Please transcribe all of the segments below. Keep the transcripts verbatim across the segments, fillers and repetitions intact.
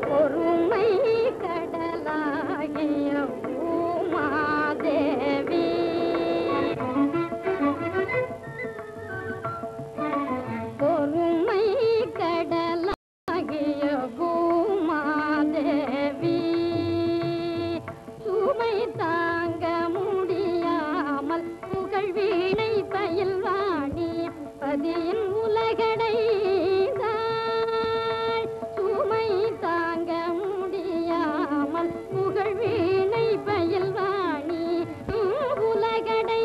பொறுமை கடலாகிய பூமாதேவி பொறுமை கடலாகிய பூமாதேவி சுமை தாங்க முடியாமல் புகழ் வீணை பயில்வாணி பதியின் உலகடை சுமை தாங்க முடியாமல் புகழ் வீணை பயில்வாணி உலகடை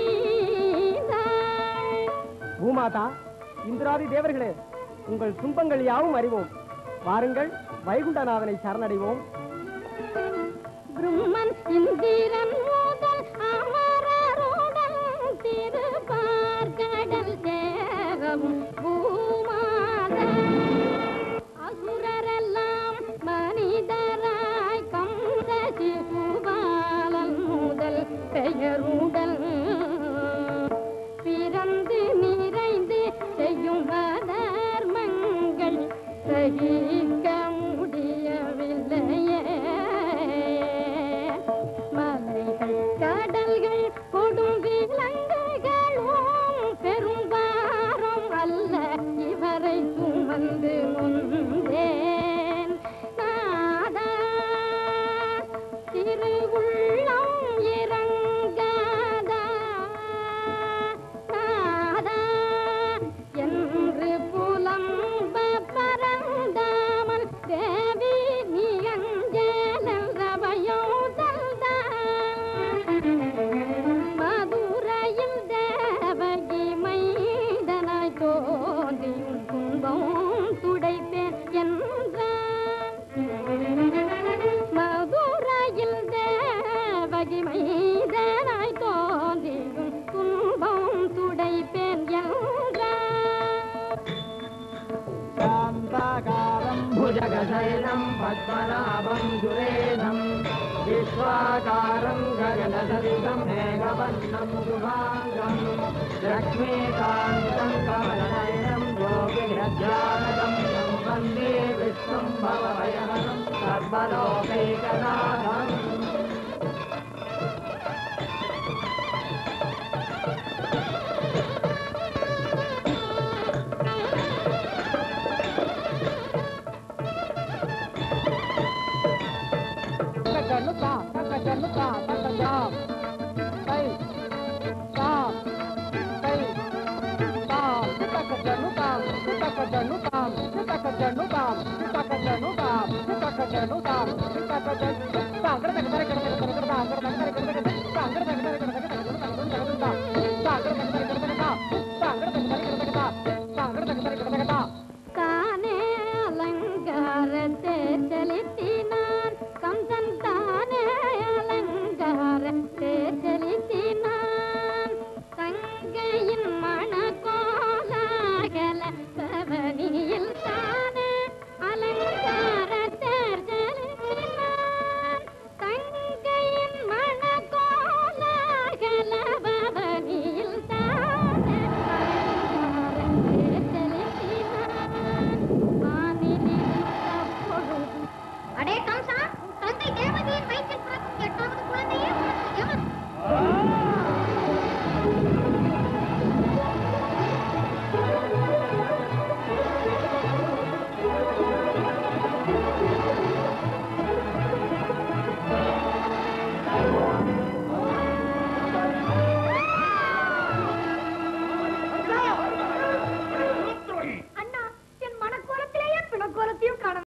பூமாதா, இந்திராதி தேவர்களே, உங்கள் துன்பங்கள் யாவும் அறிவோம். வாருங்கள், வைகுண்டநாதனை சரணடைவோம். பிரம்மன் இந்திரன் முதல் அமரருடன் திருப்பார்கடல் சேரவும் பூமாதா அசுரரெல்லாம் மனிதராய் கந்த சிசுபாலன் முதல் பெயருடன் பிறந்து நிறைந்து செய்யும் அதர்மங்கள் சகிக்க முடியவில்லையே. மலைகள் கடல்கள் கொடும் விலங்குகளும் பெரும்பாரம் அல்ல இவரை சுமந்து நொந்தேன். நாதா திருவுள்ளம் இறங்காதா நாதா என்று புலம்ப பரந்தாமல் தேவி நீ அஞ்சேலன்றவையும் மதுரையில் தேவகி மைதனாய் தோன்றியும் துன்பம் துடைப்பேன் என்றான். மதுரையில் தேவகி மைதனாய் தோன்றியும் துன்பம் துடைப்பேன் என்றான். சாந்தாகாரம் புஜகசயனம் பத்மநாபம் சுரேதம் விஸ்வாகாரம் ககனசரிதம் மேகவர்ணம் சுபாங்கம் லக்ஷ்மீகாந்தம் கமலநயனம் யோகிரஜானதம் வந்தே விஷ்ணும் பவபயஹரம் சர்வலோகைகநாதம். Luka, Luka, Luka, Luka, hey, stop, hey, stop, Luka, Luka, Luka, Luka, Luka, Luka, Luka, கானே அலங்காரத்தை செலுத்தி